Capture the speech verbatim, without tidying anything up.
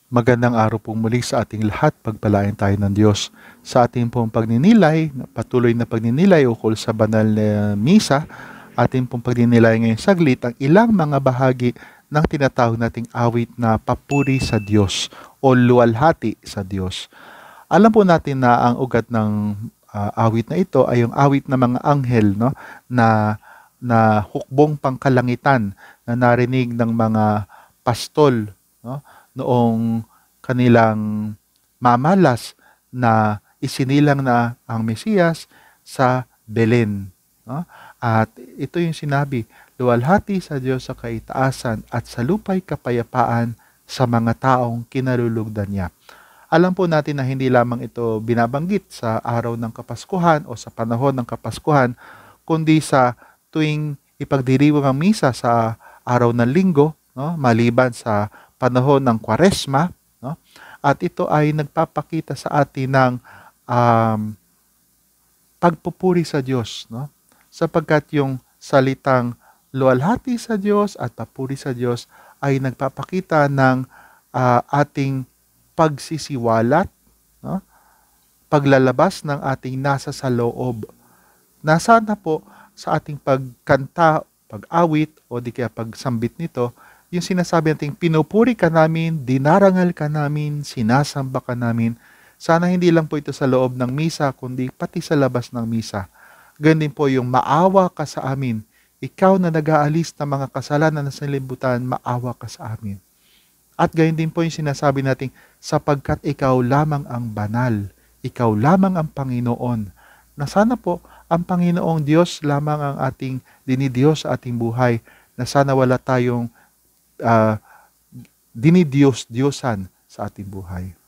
Magandang araw pong muli sa ating lahat. Pagpalain tayo ng Diyos sa ating pong pagninilay, patuloy na pagninilay ukol sa banal na misa. Ating pong pagninilay ngayong saglit ang ilang mga bahagi ng tinatawag nating awit na papuri sa Diyos o luwalhati sa Diyos. Alam po natin na ang ugat ng uh, awit na ito ay yung awit ng mga anghel, no? na na hukbong pangkalangitan na narinig ng mga pastol, no? Noong kanilang mamalas na isinilang na ang Mesiyas sa Belen. No? At ito yung sinabi, luwalhati sa Diyos sa kaitaasan at sa lupa'y kapayapaan sa mga taong kinalulugdan niya. Alam po natin na hindi lamang ito binabanggit sa araw ng Kapaskuhan o sa panahon ng Kapaskuhan, kundi sa tuwing ipagdiriwang ang misa sa araw ng linggo, no? Maliban sa panahon ng Kwaresma, no? At ito ay nagpapakita sa atin ng um, pagpupuri sa Diyos, no? Sapagkat yung salitang luwalhati sa Diyos at papuri sa Diyos ay nagpapakita ng uh, ating pagsisiwalat, no? Paglalabas ng ating nasa sa loob. Nasana po sa ating pagkanta, pag-awit o di kaya pagsambit nito, yung sinasabi natin, pinupuri ka namin, dinarangal ka namin, sinasamba ka namin. Sana hindi lang po ito sa loob ng misa, kundi pati sa labas ng misa. Ganun din po yung maawa ka sa amin. Ikaw na nag-aalis ng mga kasalanan na sa libutan, maawa ka sa amin. At ganun din po yung sinasabi natin, sapagkat ikaw lamang ang banal, ikaw lamang ang Panginoon. Na sana po, ang Panginoong Diyos lamang ang ating dinidiyos sa ating buhay, na sana wala tayong uh, dinidiyos-diyosan sa ating buhay.